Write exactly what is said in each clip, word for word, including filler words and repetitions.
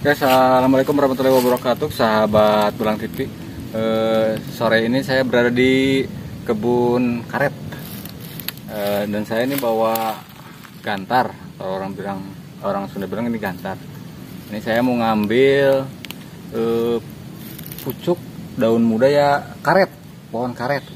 Oke, assalamualaikum warahmatullahi wabarakatuh, sahabat Belang T V. Eh, sore ini saya berada di kebun karet, eh, dan saya ini bawa gantar. Kalau orang bilang, orang Sunda bilang ini gantar. Ini saya mau ngambil eh, pucuk daun muda ya karet, pohon karet.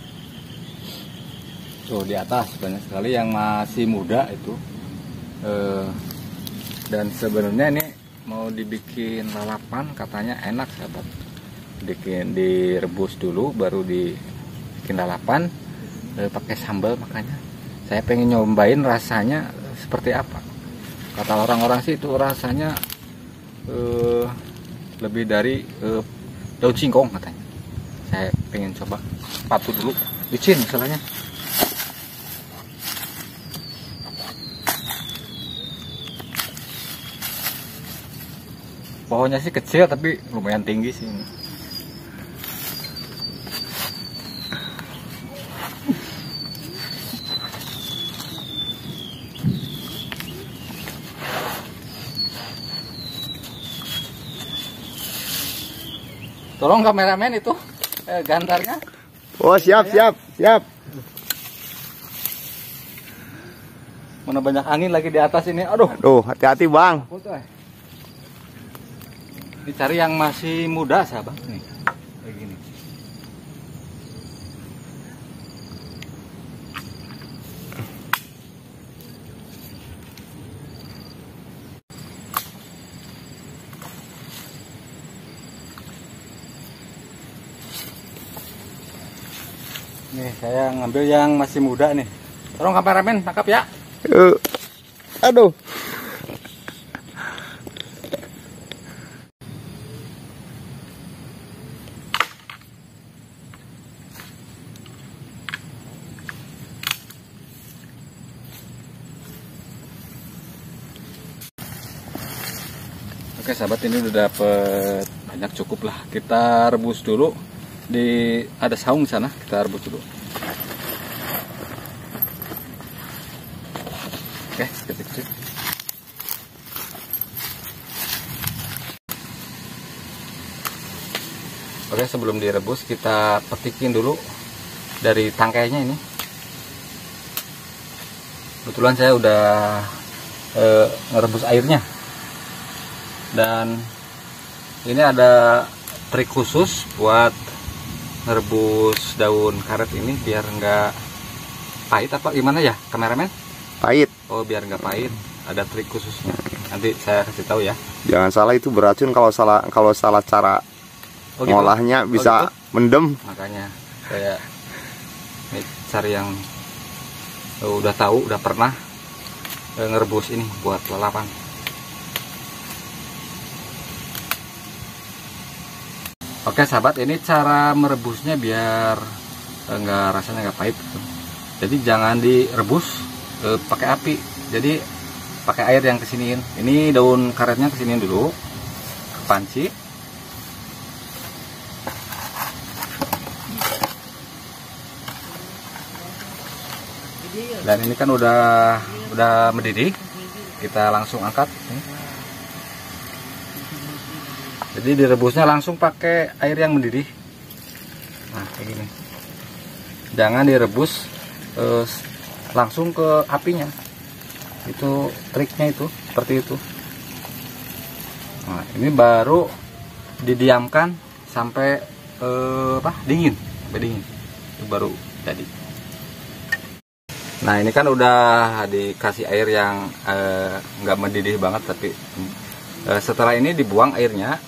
Tuh di atas banyak sekali yang masih muda itu. Eh, dan sebenarnya ini mau dibikin lalapan, katanya enak sahabat. Bikin direbus dulu baru dibikin lalapan, e, pakai sambal. Makanya saya pengen nyobain rasanya seperti apa. Kata orang-orang sih itu rasanya e, lebih dari e, daun singkong katanya. Saya pengen coba patu dulu, licin misalnya. Pohonnya sih kecil tapi lumayan tinggi sih. Tolong kameramen itu eh, gantarnya. Oh siap siap siap. Mana banyak angin lagi di atas ini. Aduh. Aduh, hati-hati bang. Dicari yang masih muda sahabat nih, kayak gini. Nih saya ngambil yang masih muda nih. Tolong kameramen tangkap ya. Uh, aduh. Oke sahabat, ini udah dapet banyak, cukup lah. Kita rebus dulu di ada saung sana, kita rebus dulu. Oke, kecil-kecil. Oke, sebelum direbus kita petikin dulu dari tangkainya ini. Kebetulan saya udah e, ngerebus airnya. Dan ini ada trik khusus buat ngerebus daun karet ini biar nggak pahit apa gimana ya kameramen? Pahit. Oh, biar nggak pahit ada trik khususnya. Nanti saya kasih tahu ya. Jangan salah, itu beracun kalau salah kalau salah cara oh, gitu? ngolahnya bisa oh, gitu? Mendem. Makanya saya ini cari yang uh, udah tahu, udah pernah uh, ngerebus ini buat lalapan. Oke sahabat, ini cara merebusnya biar enggak rasanya nggak pahit gitu. Jadi jangan direbus e, pakai api. Jadi pakai air yang kesiniin. Ini daun karetnya kesiniin dulu ke panci. Dan ini kan udah udah mendidih. Kita langsung angkat. Jadi direbusnya langsung pakai air yang mendidih. Nah kayak gini. Jangan direbus eh, langsung ke apinya. Itu triknya itu, seperti itu. Nah ini baru didiamkan sampai eh, apa dingin, sampai dingin. Itu baru jadi. Nah ini kan udah dikasih air yang eh, nggak mendidih banget, tapi eh, setelah ini dibuang airnya.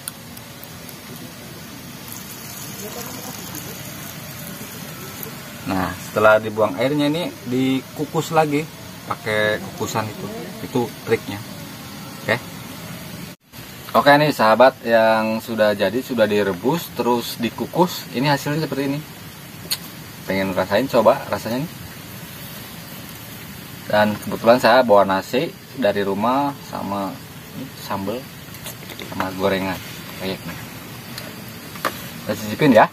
Nah setelah dibuang airnya ini dikukus lagi pakai kukusan itu, itu triknya. Oke. Oke nih sahabat, yang sudah jadi sudah direbus terus dikukus, ini hasilnya seperti ini. Pengen rasain, coba rasanya nih. Dan kebetulan saya bawa nasi dari rumah sama sambal sama gorengan kayak nih. Kita cicipin ya.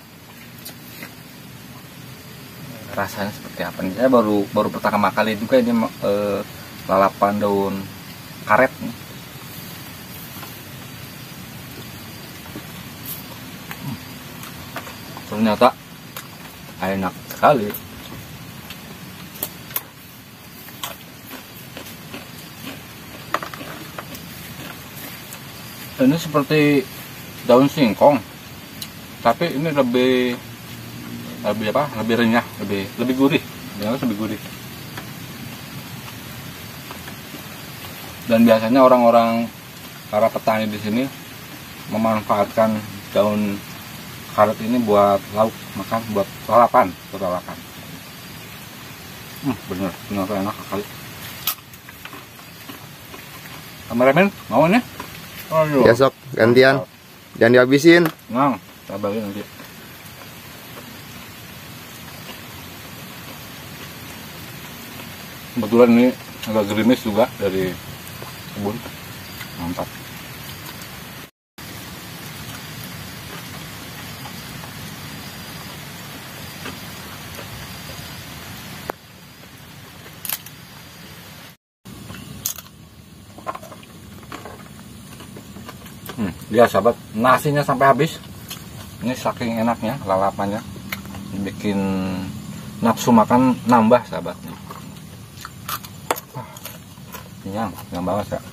Rasanya seperti apa nih? Saya baru baru pertama kali juga ini eh, lalapan daun karet nih. ternyata enak sekali. Ini seperti daun singkong, tapi ini lebih lebih apa? Lebih renyah, lebih lebih gurih, lebih gurih. Dan biasanya orang-orang para petani di sini memanfaatkan daun karet ini buat lauk makan, buat lalapan, buat lalapan. Hmm, bener, bener enak sekali. Kameramen, mau nih? Ya sok, gantian. Jangan dihabisin. Nah, kita bagi nanti. Kebetulan ini agak gerimis juga dari kebun. Mantap. Hmm, dia sahabat, nasinya sampai habis. Ini saking enaknya lalapannya, bikin nafsu makan nambah sahabatnya. Kenyang, kenyang banget ya.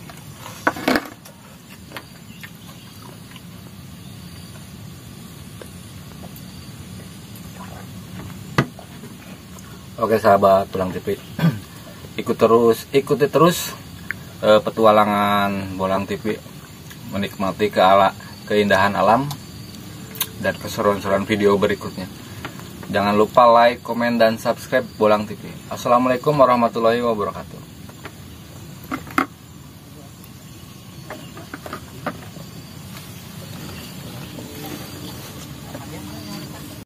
Oke sahabat Bolang T V, ikut terus, ikuti terus eh, petualangan Bolang T V, menikmati ke ala, keindahan alam dan keseruan-seruan video berikutnya. Jangan lupa like, komen, dan subscribe Bolang T V. Assalamualaikum warahmatullahi wabarakatuh.